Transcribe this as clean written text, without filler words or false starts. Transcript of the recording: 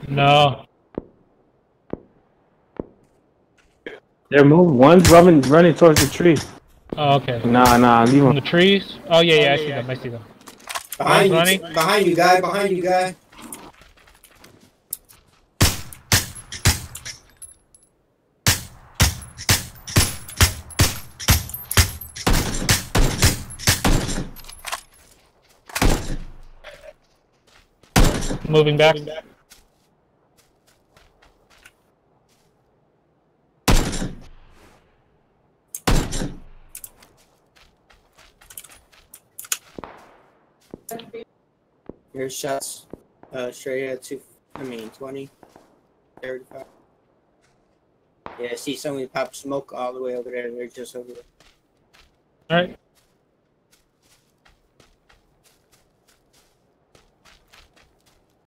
No. They're moving. One's running towards the tree. Oh, okay. Nah, leave From him. the trees? Oh, yeah, I see them. I see them. Behind you, running. behind you, guy. Behind you, guy. Moving back. Here's shots. Straight at 20, 35. Yeah, I see somebody pop smoke all the way over there. They're just over there. All right.